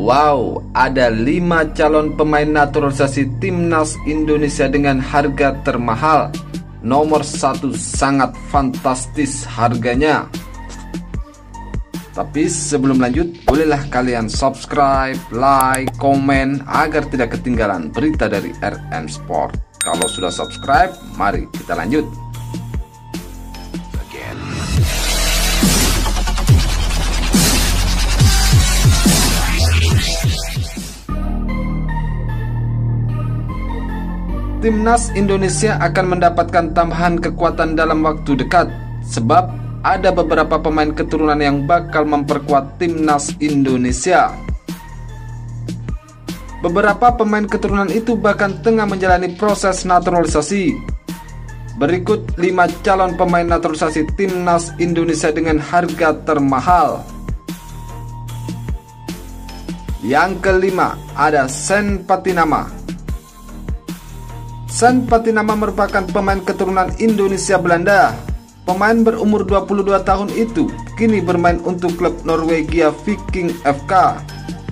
Wow, ada 5 calon pemain naturalisasi timnas Indonesia dengan harga termahal. Nomor 1 sangat fantastis harganya. Tapi sebelum lanjut, bolehlah kalian subscribe, like, komen agar tidak ketinggalan berita dari RM Sport. Kalau sudah subscribe, mari kita lanjut. Timnas Indonesia akan mendapatkan tambahan kekuatan dalam waktu dekat, sebab ada beberapa pemain keturunan yang bakal memperkuat Timnas Indonesia. Beberapa pemain keturunan itu bahkan tengah menjalani proses naturalisasi. Berikut 5 calon pemain naturalisasi Timnas Indonesia dengan harga termahal. Yang kelima, ada Sen Patinama. Sen Patinama merupakan pemain keturunan Indonesia Belanda. Pemain berumur 22 tahun itu kini bermain untuk klub Norwegia Viking FK.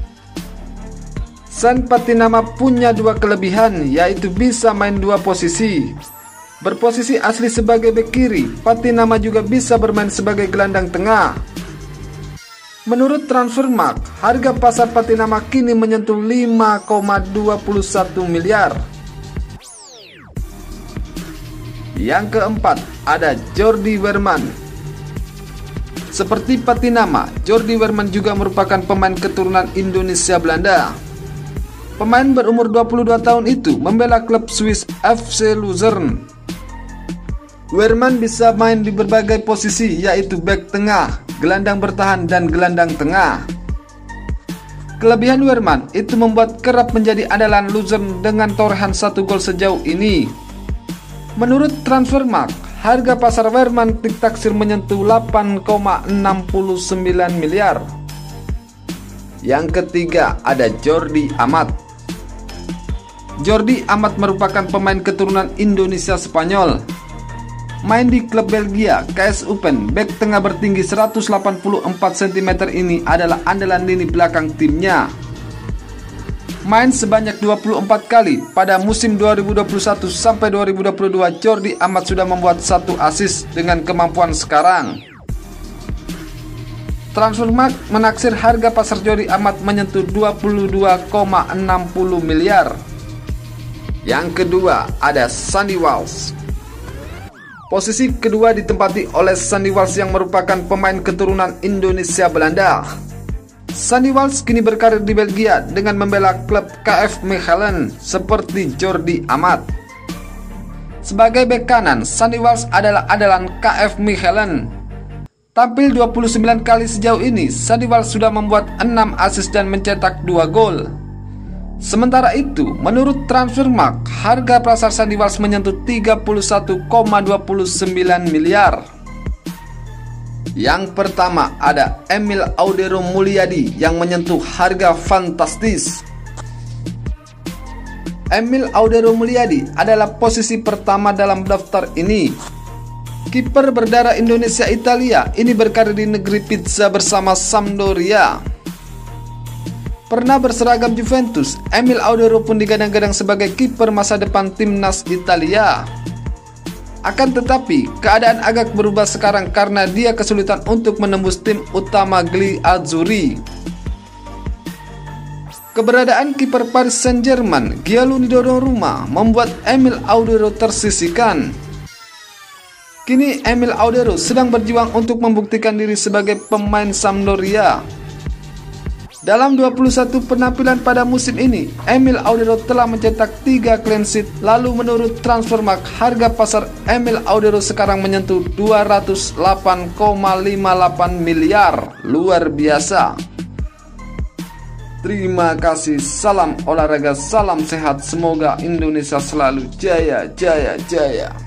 Sen Patinama punya 2 kelebihan, yaitu bisa main 2 posisi. Berposisi asli sebagai bek kiri, Patinama juga bisa bermain sebagai gelandang tengah. Menurut Transfermarkt, harga pasar Patinama kini menyentuh 5,21 miliar. Yang keempat, ada Jordi Weerman. Seperti Patinama, Jordi Weerman juga merupakan pemain keturunan Indonesia Belanda. Pemain berumur 22 tahun itu membela klub Swiss FC Luzern. Weerman bisa main di berbagai posisi, yaitu bek tengah, gelandang bertahan, dan gelandang tengah. Kelebihan Weerman itu membuat kerap menjadi andalan Luzern dengan torehan 1 gol sejauh ini. Menurut Transfermarkt, harga pasar Weerman ditaksir menyentuh 8,69 miliar. Yang ketiga, ada Jordi Amat. Jordi Amat merupakan pemain keturunan Indonesia Spanyol. Main di klub Belgia KS Eupen, bek tengah bertinggi 184 cm ini adalah andalan lini belakang timnya. Main sebanyak 24 kali pada musim 2021 sampai 2022, Jordi Amat sudah membuat 1 assist dengan kemampuan sekarang. Transfermarkt menaksir harga pasar Jordi Amat menyentuh 22,60 miliar. Yang kedua, ada Sandy Walsh. Posisi kedua ditempati oleh Sandy Walsh yang merupakan pemain keturunan Indonesia Belanda. Sandy Walsh kini berkarir di Belgia dengan membela klub KV Mechelen seperti Jordi Amat. Sebagai bek kanan, Sandy Walsh adalah andalan KV Mechelen. Tampil 29 kali sejauh ini, Sandy Walsh sudah membuat 6 assist dan mencetak 2 gol. Sementara itu, menurut Transfermarkt, harga pasar Sandy Walsh menyentuh 31,29 miliar. Yang pertama, ada Emil Audero Mulyadi yang menyentuh harga fantastis. Emil Audero Mulyadi adalah posisi pertama dalam daftar ini. Kiper berdarah Indonesia Italia ini berkarir di negeri pizza bersama Sampdoria. Pernah berseragam Juventus, Emil Audero pun digadang-gadang sebagai kiper masa depan timnas Italia. Akan tetapi, keadaan agak berubah sekarang karena dia kesulitan untuk menembus tim utama Gli Azzurri. Keberadaan kiper Paris Saint-Germain, Gianluigi Donnarumma, membuat Emil Audero tersisihkan. Kini Emil Audero sedang berjuang untuk membuktikan diri sebagai pemain Sampdoria. Dalam 21 penampilan pada musim ini, Emil Audero telah mencetak 3 clean sheet. Lalu menurut Transfermarkt, harga pasar Emil Audero sekarang menyentuh 208,58 miliar. Luar biasa. Terima kasih, salam olahraga, salam sehat. Semoga Indonesia selalu jaya, jaya, jaya.